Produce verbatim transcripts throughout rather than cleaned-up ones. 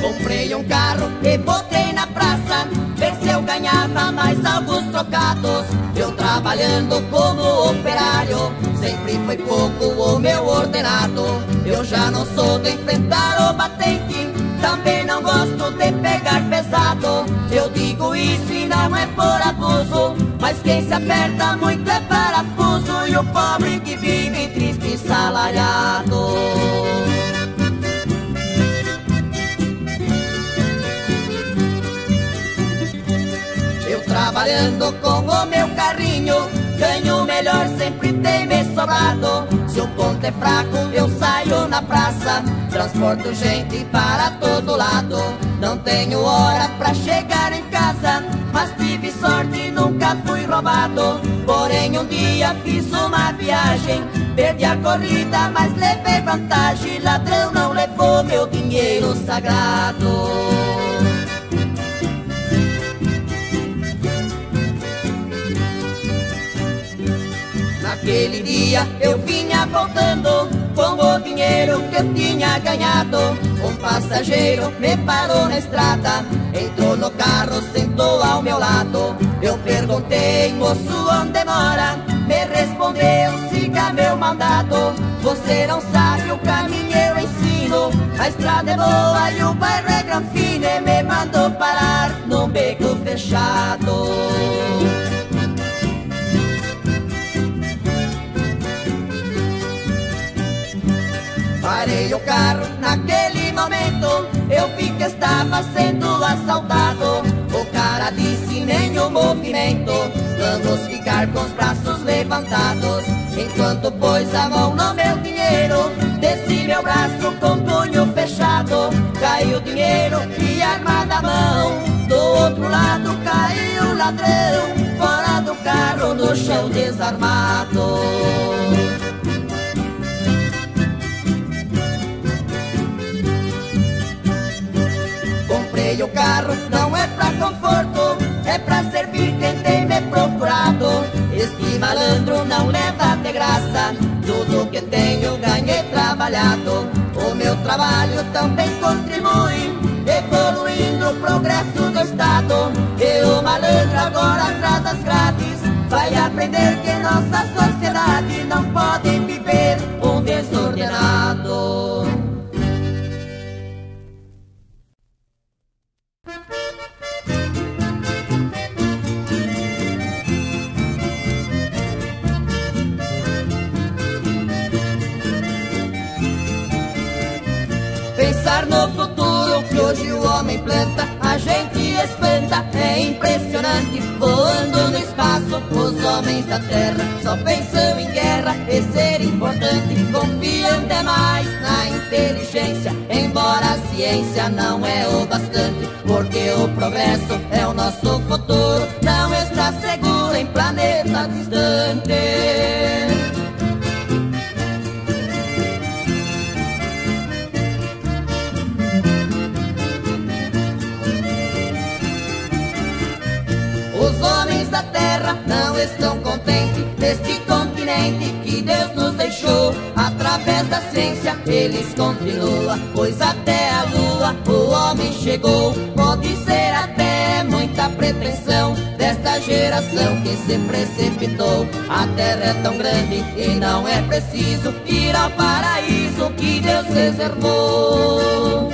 Comprei um carro e botei na praça, ver se eu ganhava mais alguns trocados. Eu trabalhando como operário, sempre foi pouco o meu ordenado. Eu já não sou de enfrentar o batente, também não gosto de pegar pesado. Eu digo isso e não é por abuso, mas quem se aperta muito é parafuso. E o pobre que vive triste e salariado. Trabalhando com o meu carrinho, ganho melhor, sempre tem me sobrado. Se o ponto é fraco, eu saio na praça, transporto gente para todo lado. Não tenho hora pra chegar em casa, mas tive sorte e nunca fui roubado. Porém um dia fiz uma viagem, perdi a corrida, mas levei vantagem. Ladrão não levou meu dinheiro sagrado. Naquele dia eu vinha voltando com o dinheiro que eu tinha ganhado. Um passageiro me parou na estrada, entrou no carro, sentou ao meu lado. Eu perguntei, moço, onde mora? Me respondeu, siga meu mandado. Você não sabe o caminho, eu ensino. A estrada é boa e o bairro é Granfino. E me mandou parar num beco fechado. Parei o carro naquele momento, eu vi que estava sendo assaltado. O cara disse, nenhum movimento, vamos ficar com os braços levantados. Enquanto pôs a mão no meu dinheiro, desci meu braço com punho fechado. Caiu o dinheiro e arma da mão, do outro lado caiu o ladrão, fora do carro no chão desarmado. O carro não é pra conforto, é pra servir quem tem me procurado. Este malandro não leva de graça, tudo que tenho ganhei trabalhado. O meu trabalho também contribui, evoluindo o progresso do Estado. E o malandro agora atrás das grades vai aprender que nossa sociedade não pode viver um desordenado. Pensar no futuro que hoje o homem planta, a gente espanta, é impressionante. Voando no espaço, os homens da terra só pensam em guerra e ser importante. Confiam demais na inteligência, embora a ciência não é o bastante. Porque o progresso é o nosso futuro, não está seguro em planeta distante. Os homens da terra não estão contentes neste continente que Deus nos deixou. Através da ciência eles continuam, pois até a lua o homem chegou. Pode ser até muita pretensão desta geração que se precipitou. A terra é tão grande e não é preciso ir ao paraíso que Deus reservou.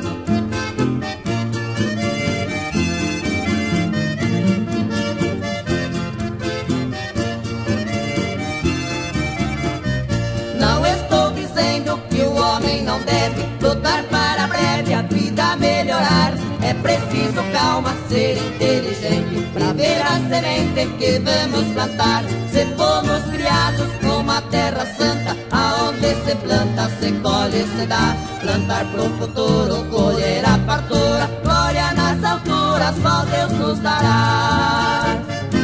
Não deve lutar para breve a vida melhorar. É preciso calma, ser inteligente pra ver a semente que vamos plantar. Se fomos criados numa terra santa, aonde se planta, se colhe, se dá. Plantar pro futuro, colher a fartura, glória nas alturas, só Deus nos dará.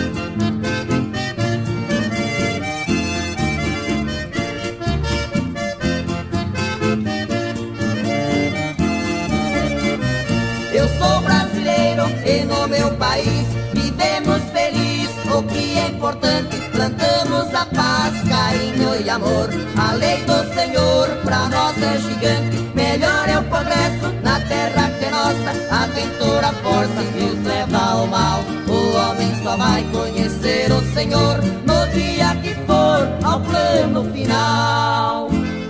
Eu sou brasileiro e no meu país vivemos feliz. O que é importante, plantamos a paz, carinho e amor. A lei do Senhor pra nós é gigante, melhor é o progresso na terra que nós nossa aventura, força nos leva ao mal. O homem só vai conhecer o Senhor no dia que for ao plano final.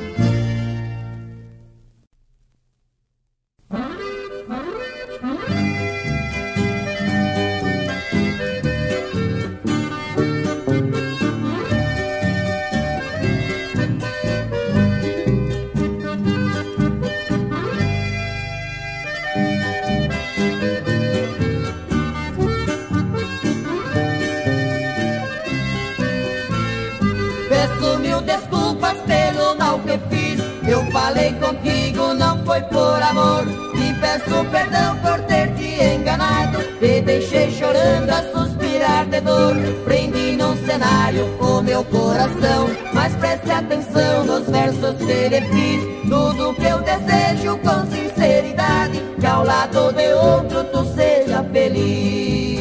Desculpas pelo mal que fiz. Eu falei contigo, não foi por amor. Te peço perdão por ter te enganado. Te deixei chorando a suspirar de dor. Prendi num cenário o meu coração. Mas preste atenção nos versos que lhe fiz. Tudo que eu desejo com sinceridade, que ao lado de outro tu seja feliz.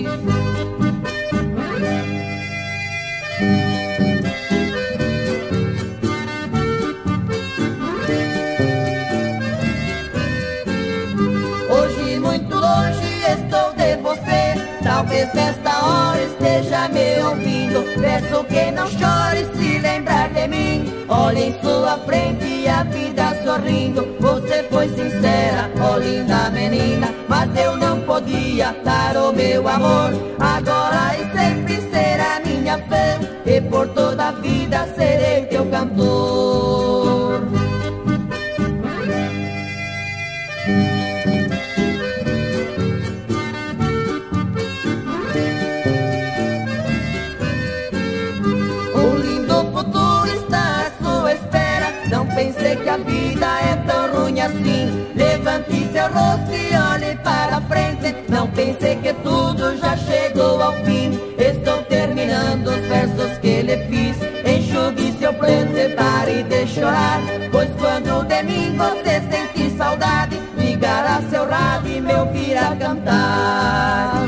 Estou de você, talvez nesta hora esteja me ouvindo. Peço que não chore se lembrar de mim. Olhe em sua frente e a vida sorrindo. Você foi sincera, oh linda menina, mas eu não podia dar o meu amor. Agora e sempre será minha fã, e por toda a vida serei teu cantor. Pensei que a vida é tão ruim assim. Levante seu rosto e olhe para frente. Não pensei que tudo já chegou ao fim. Estou terminando os versos que lhe fiz. Enxugue seu pranto e pare de chorar, pois quando de mim você sentir saudade, ligará seu rádio e me ouvirá cantar.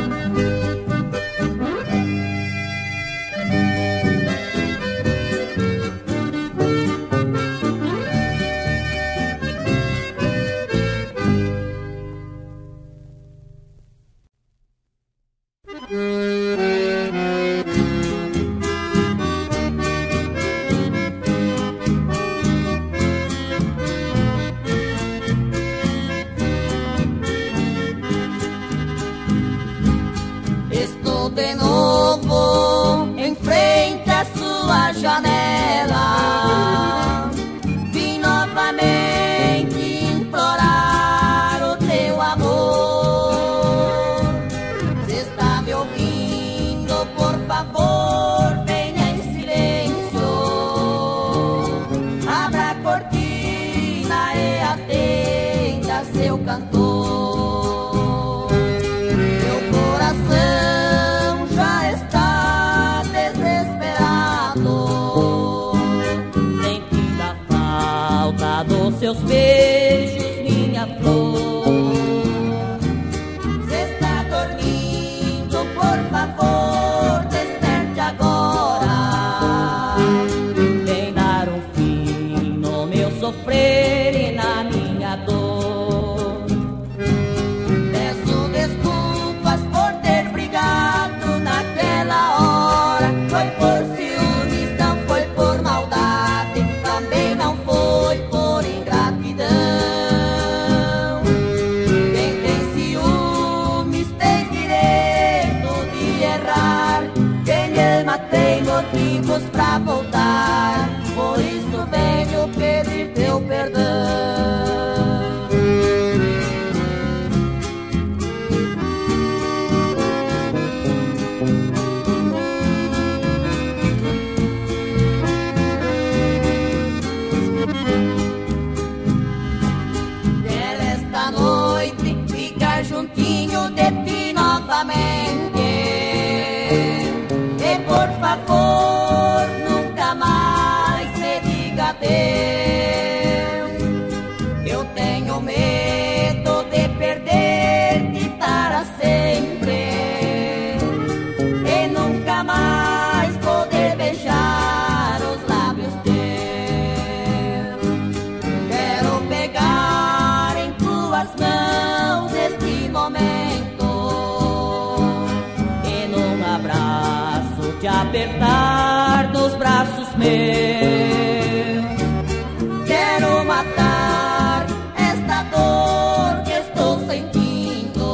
Janela, vim novamente implorar o teu amor. Se está me ouvindo, por favor, venha em silêncio. Abra a cortina e atenda seu cantor. Meu coração já está desesperado, dos seus beijos, minha flor. Se está dormindo, por favor, desperte agora. Vem dar um fim no meu sofrer e na minha dor. Peço desculpas por ter brigado naquela hora. Foi por ciúmes, não foi por maldade, também não foi por ingratidão. Quem tem ciúmes tem direito de errar. Quem ama tem motivos pra voltar. Por isso venho pedir teu perdão. Juntinho de ti novamente, e por favor nunca mais me diga adeus. Eu tenho medo de perder-te para sempre e nunca mais poder beijar os lábios teus. Quero pegar em tuas mãos momento, e num abraço te apertar nos braços meus. Quero matar esta dor que estou sentindo,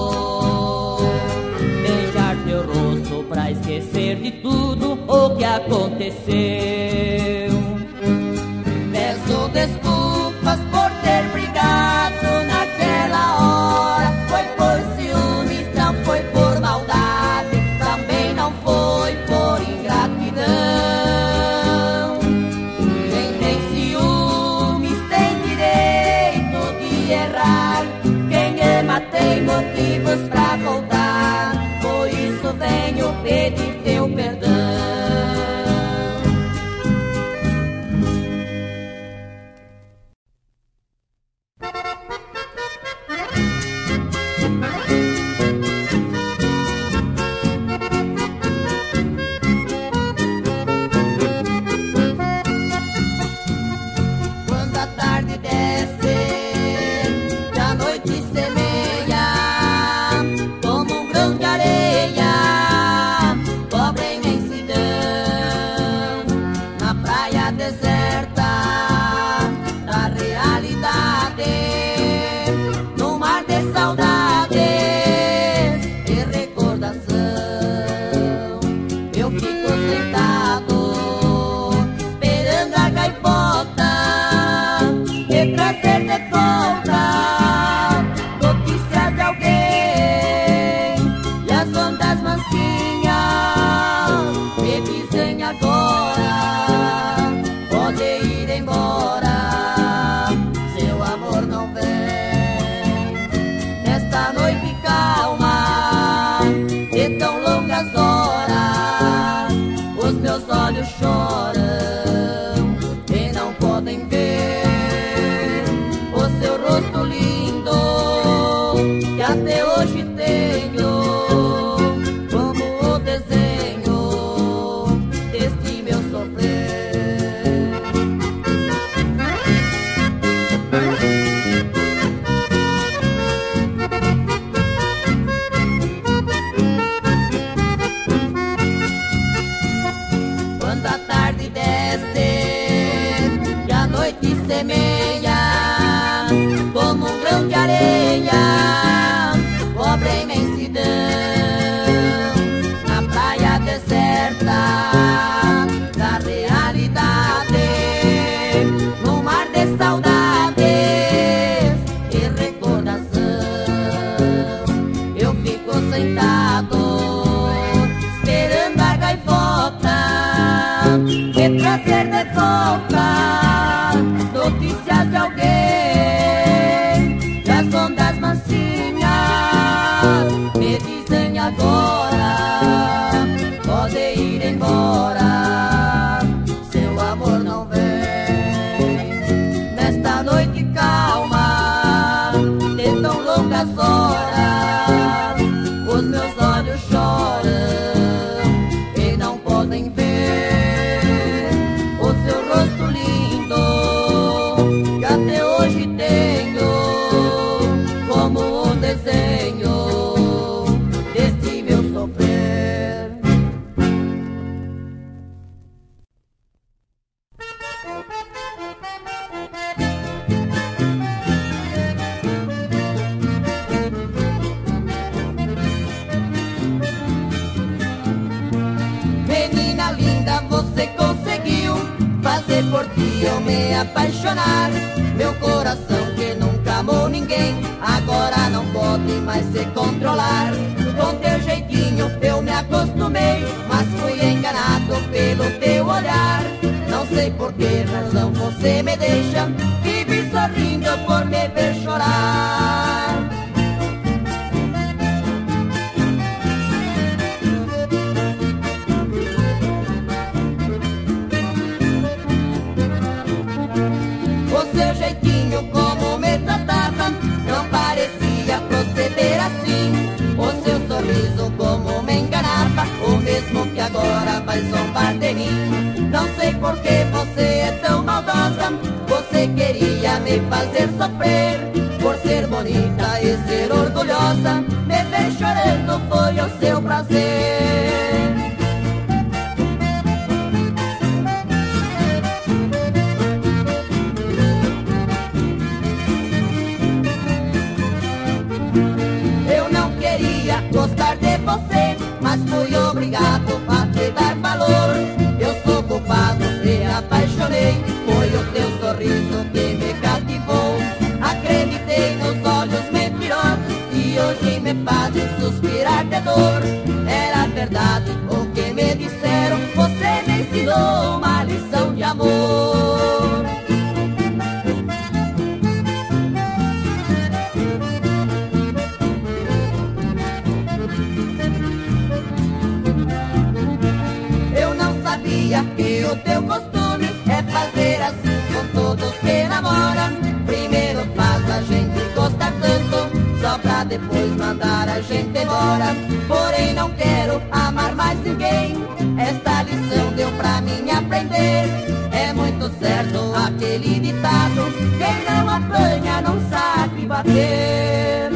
beijar teu rosto pra esquecer de tudo o que aconteceu. Peço desculpas por ter brigado naquela hora. Foi por ciúmes, não foi por maldade, também não foi por ingratidão. Quem tem ciúmes tem direito de errar, quem ama tem motivos pra voltar. Por isso venho pedir teu perdão. Quando a tarde desce e a noite semeia, como um grão de areia, pobre imensidão, na praia deserta da realidade, no mar de saudades e recordação, eu fico sentado esperando a gaivota e trazer de volta notícias de alguém. E as ondas mansinhas me dizem agora: pode ir embora, seu amor não vem. Nesta noite calma de tão longas horas, os meus olhos choram e não podem ver o seu rosto lindo que até hoje tenho como o desenho deste meu sofrer. Quando a tarde desce e a noite semeia, como um grão de areia, pobre imensidão, na praia deserta da realidade, no mar de saudades e recordação, eu fico sentado esperando a gaivota e trazer de volta notícias de alguém. E as ondas mansinhas me dizem agora: pode ir embora, seu amor não vem. Nesta noite calma de tão longas horas, os meus olhos choram e não podem ver o seu rosto lindo que até hoje tenho como um desenho deste meu sofrer. Menina linda, você conseguiu fazer por ti eu me apaixonar. Meu coração que nunca amou ninguém, agora não pode mais se controlar. Com teu jeitinho eu me acostumei, mas fui enganado pelo teu olhar. Não sei por que razão você me deixa, vive sorrindo por me ver chorar. O seu jeitinho como me tratava não parecia proceder assim. O seu sorriso como me enganava, o mesmo que agora vai zombar de mim. Não sei por que você é tão maldosa, você queria me fazer sofrer por ser bonita possa e ser orgulhosa. Me ver chorando foi o seu prazer. Eu não queria gostar de você, mas fui obrigado a te dar valor. Eu sou culpado, me apaixonei, foi o teu sorriso que me cativou. Acreditei nos olhos mentirosos e hoje me fazem suspirar de dor. Era verdade o que me disseram, você me ensinou uma lição de amor. Eu não sabia que o teu costume é fazer assim com todos que namoram. Primeiro faz a gente gostar tanto, só pra depois mandar a gente embora. Porém não quero amar mais ninguém, esta lição deu pra mim aprender. É muito certo aquele ditado, quem não apanha não sabe bater.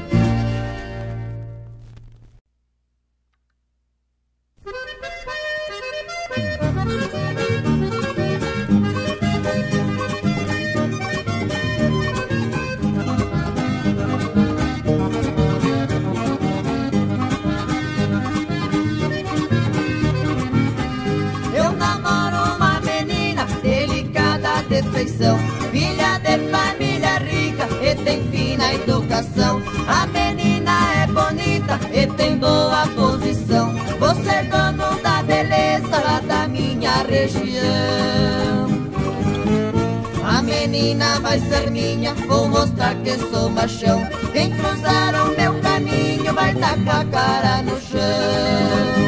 Filha de família rica e tem fina educação. A menina é bonita e tem boa posição. Vou ser dono da beleza lá da minha região. A menina vai ser minha, vou mostrar que sou machão. Quem cruzar o meu caminho vai dar com a cara no chão.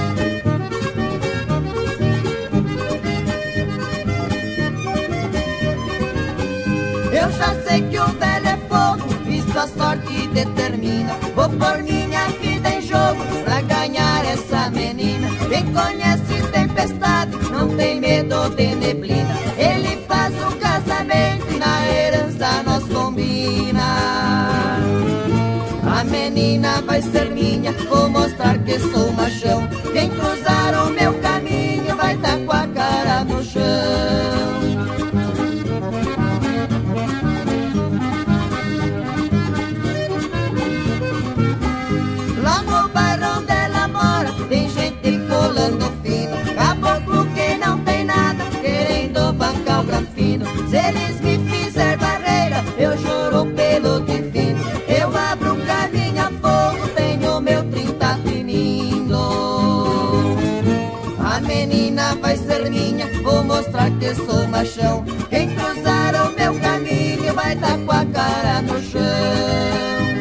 Eu já sei que o velho é fogo, isso a sorte determina. Vou pôr minha vida em jogo pra ganhar essa menina. Quem conhece tempestade não tem medo de neblina. Ele faz um casamento e na herança nós combina. A menina vai ser minha, vou mostrar que sou machão. Quem cruzar o meu caminho vai estar com a cara no chão. Lá no bairro onde ela mora tem gente colando fino, caboclo que não tem nada querendo bancar o granfino. Se eles me fizer barreira eu juro pelo divino, eu abro um caminho a fogo, tenho meu trinta tinindo. A menina vai ser minha, vou mostrar que sou machão. Quem cruzar o meu caminho vai dar com a cara no chão.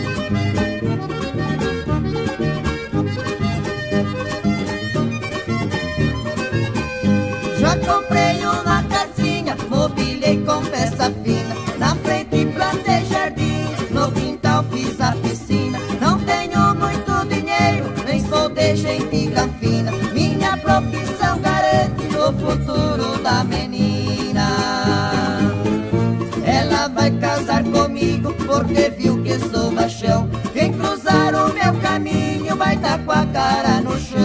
Já comprei uma casinha, mobilei com peça fina. Na frente plantei jardim, no quintal fiz a piscina. Não tenho muito dinheiro, nem sou de gente granfina. Minha profissão garante o futuro da menina. Ela vai casar comigo porque viu que sou machão. Quem cruzar o meu caminho vai dar com a cara no chão.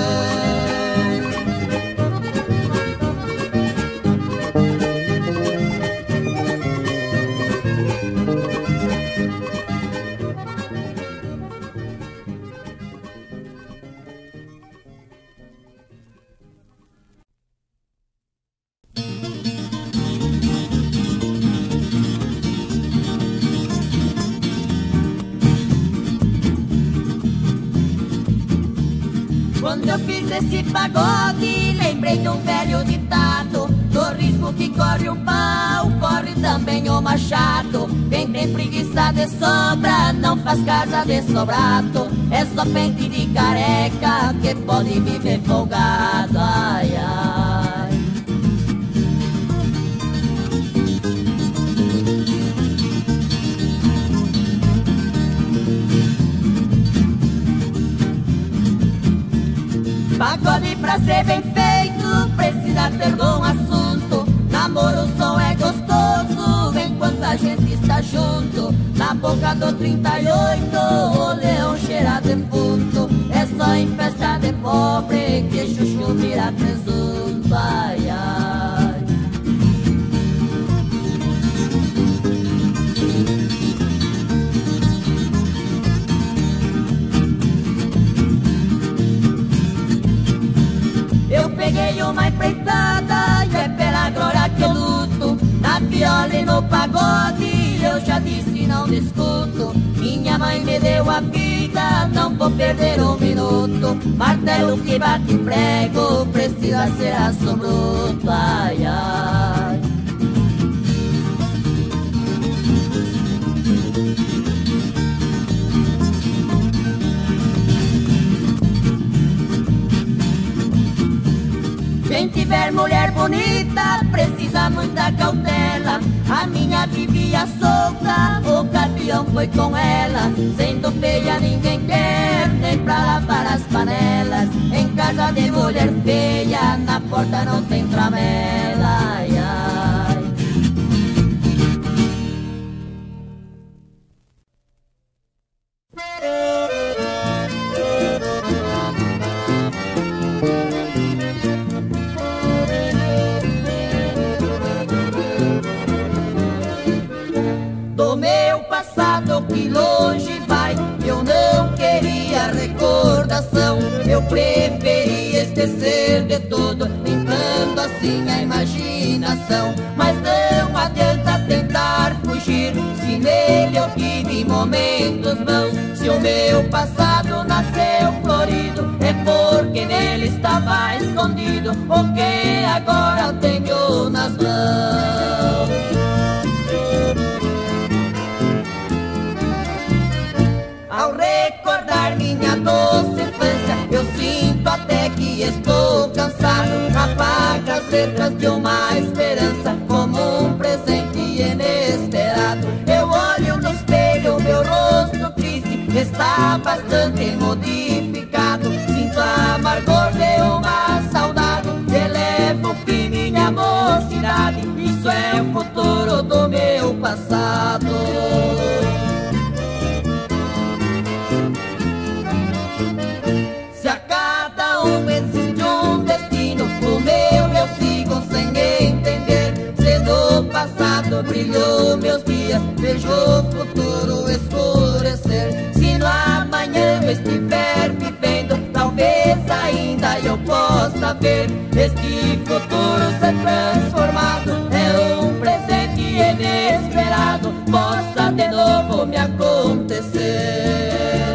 Quando eu fiz esse pagode, lembrei de um velho ditado: do risco que corre o pau, corre também o machado. Quem tem preguiça de sobra, não faz casa de sobrado. É só pente de careca que pode viver folgado. Ai, ai. Pagode pra ser bem feito precisa ter bom assunto. Namoro, o som é gostoso enquanto a gente está junto. Na boca do trinta e oito o leão cheira defunto. É só em festa de pobre que chuchu vira presunto. Ai, ai. Eu peguei uma empreitada e é pela glória que eu luto. Na viola e no pagode eu já disse não discuto. Minha mãe me deu a vida, não vou perder um minuto. Martelo que bate prego precisa ser aço bruto. Ai, ai. Quem tiver mulher bonita precisa muita cautela. A minha vivia solta, o campeão foi com ela. Sendo feia ninguém quer, nem pra lavar as panelas. Em casa de mulher feia, na porta não tem tramela. Ai, ai. Do meu passado que longe vai, eu não queria recordação. Eu preferia esquecer de tudo, limpando assim a imaginação. Mas não adianta tentar fugir, se nele eu tive momentos bons. Se o meu passado nasceu florido, é porque nele estava escondido o que agora eu tenho nas mãos. Ao recordar minha doce infância, eu sinto até que estou cansado. Apaga as letras de uma esperança como um presente inesperado. Eu olho no espelho, meu rosto triste está bastante modificado. Sinto a amargor de uma saudade, elevo fim minha mocidade. Isso é o futuro do meu passado. Brilhou meus dias, vejo o futuro escurecer. Se no amanhã eu estiver vivendo, talvez ainda eu possa ver este futuro ser transformado. É um presente inesperado, possa de novo me acontecer.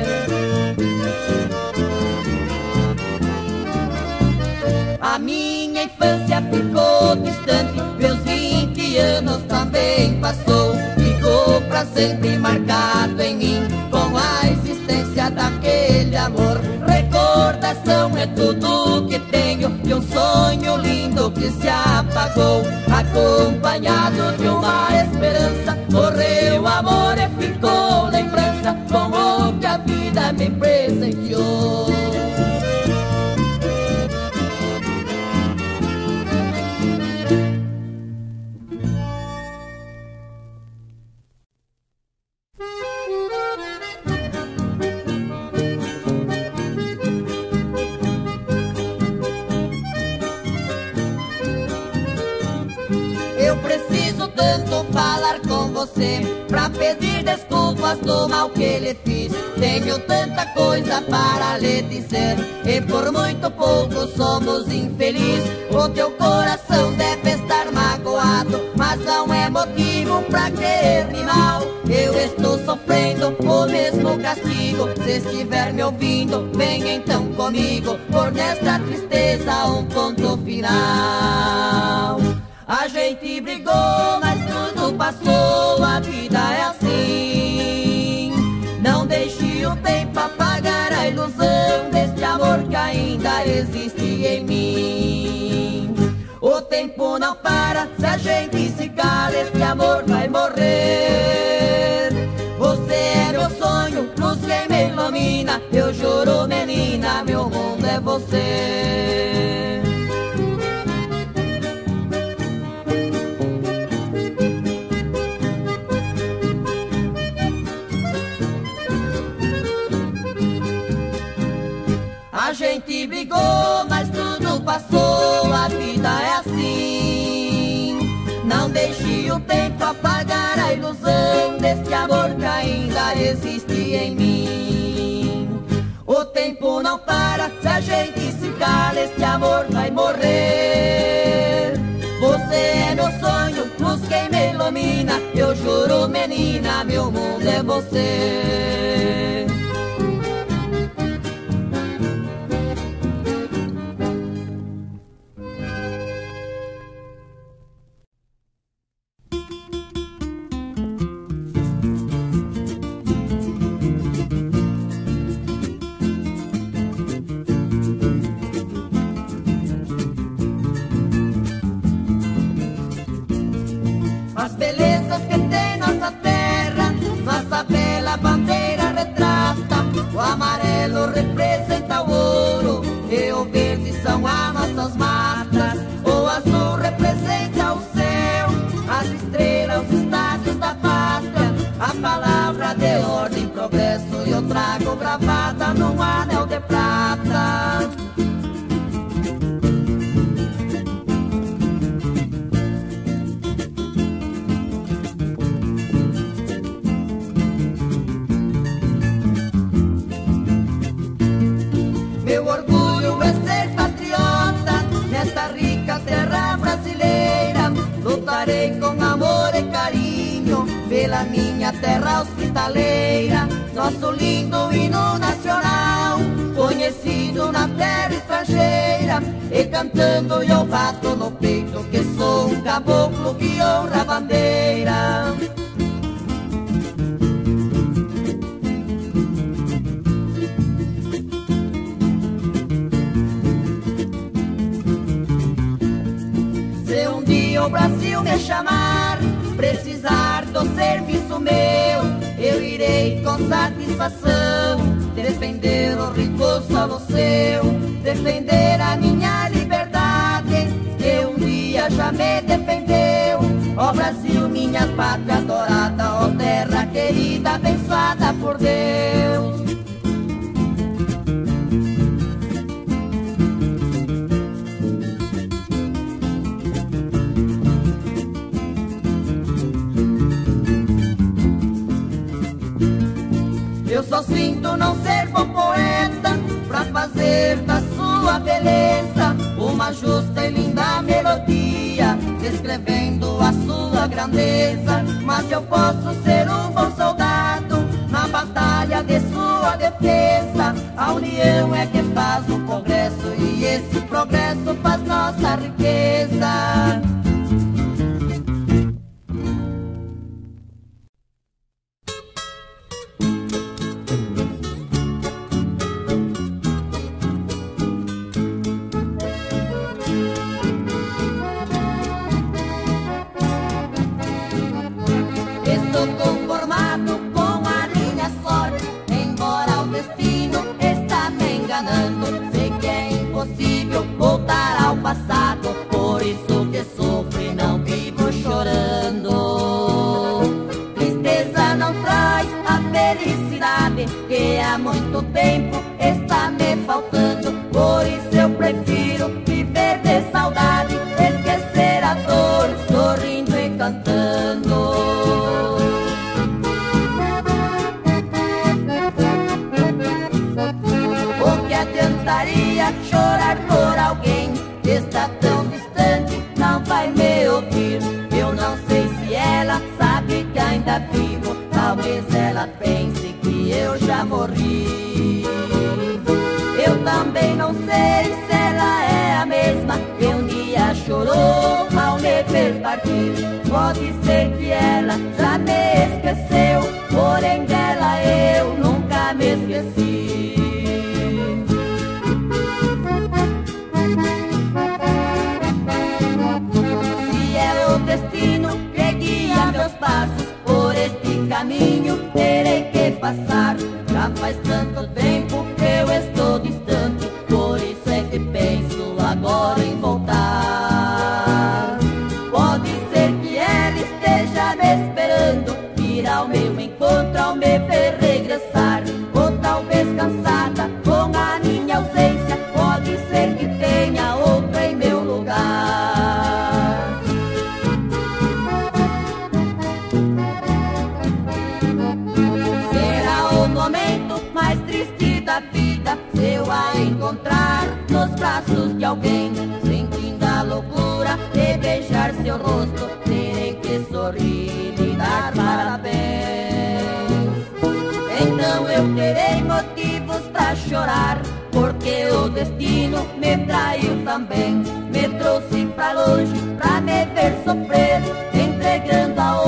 A minha infância ficou distante, meus vinte anos também passou. Ficou pra sempre marcado em mim, com a existência daquele amor. Recordação é tudo que tenho, de um sonho lindo que se apagou. Acompanhado de uma esperança, morreu amor e ficou lembrança, com o que a vida me presenteou. Eu preciso tanto falar com você, pra pedir desculpas do mal que lhe fiz. Tenho tanta coisa para lhe dizer, e por muito pouco somos infelizes. O teu coração deve estar magoado, mas não é motivo pra querer-me mal. Eu estou sofrendo o mesmo castigo, se estiver me ouvindo, venha então comigo, por nesta tristeza um ponto final. A gente brigou, mas tudo passou, a vida é assim. Não deixe o tempo apagar a ilusão deste amor que ainda existe em mim. O tempo não para, se a gente se cala, este amor vai morrer. Você é meu sonho, luz que me ilumina, eu juro menina, meu mundo é você. gente brigou, mas tudo passou, a vida é assim. Não deixe o tempo apagar a ilusão desse amor que ainda existe em mim. O tempo não para, se a gente se cala, esse amor vai morrer. Você é meu sonho, luz que me ilumina, eu juro menina, meu mundo é você. As belezas que tem nossa terra, nossa bela bandeira retrata. O amarelo representa o ouro e o verde são as nossas matas. O azul representa o céu, as estrelas, os estádios da pátria. A palavra de ordem, progresso eu trago gravada num anel de prata. Meu orgulho é ser patriota nesta rica terra brasileira. Lutarei com amor e carinho pela minha terra hospitaleira. Nosso lindo hino nacional, conhecido na terra estrangeira. E cantando eu bato no peito que sou um caboclo que honra a bandeira. O Brasil me chamar, precisar do serviço meu, eu irei com satisfação defender o rico solo seu, defender a minha liberdade, que um dia já me defendeu. Ó Brasil, minha pátria adorada, ó terra querida, abençoada por Deus. Eu só sinto não ser bom poeta pra fazer da sua beleza uma justa e linda melodia, descrevendo a sua grandeza. Mas eu posso ser um bom soldado na batalha de sua defesa. A união é que faz o progresso e esse progresso faz nossa riqueza. Estou conformado com a minha sorte, embora o destino está me enganando. Sei que é impossível voltar ao passado, por isso que sofro e não vivo chorando. Tristeza não traz a felicidade que há muito tempo está me faltando. Por isso eu prefiro viver de saudade, esquecer a dor, sorrindo e cantando. Chorar por alguém que está tão distante, não vai me ouvir. Eu não sei se ela sabe que ainda vivo, talvez ela pense que eu já morri. Eu também não sei se ela é a mesma que um dia chorou ao me ver partir. Pode ser que ela já me esqueceu, porém dela eu nunca me esqueci. Destino que guia meus passos, por este caminho terei que passar. Já faz tanto tempo que eu estou distante, por isso é que penso agora em voltar. Pode ser que ela esteja me esperando, ir ao meu encontro ao me ver regressar. Ou talvez cansada com a minha ausência, mais triste da vida, se eu a encontrar nos braços de alguém, sentindo a loucura de beijar seu rosto, terei que sorrir e dar parabéns. Então eu terei motivos pra chorar, porque o destino me traiu também, me trouxe pra longe pra me ver sofrer, entregando a